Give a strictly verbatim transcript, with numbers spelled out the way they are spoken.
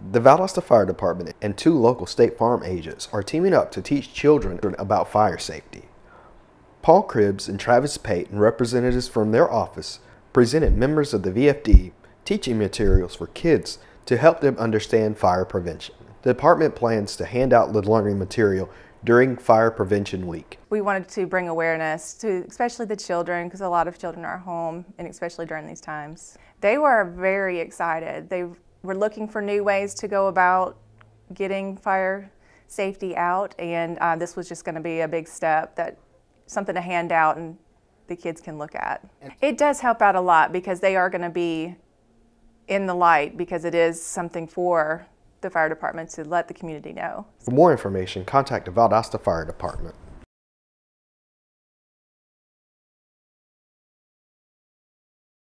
The Valdosta Fire Department and two local State Farm agents are teaming up to teach children about fire safety. Paul Cribbs and Travis Payton, representatives from their office, presented members of the V F D teaching materials for kids to help them understand fire prevention. The department plans to hand out the learning material during Fire Prevention Week. We wanted to bring awareness to especially the children, because a lot of children are home, and especially during these times. They were very excited. They were looking for new ways to go about getting fire safety out, and uh, this was just going to be a big step, that something to hand out and the kids can look at. It does help out a lot because they are going to be in the light, because it is something for the fire department to let the community know. For more information, contact the Valdosta Fire Department.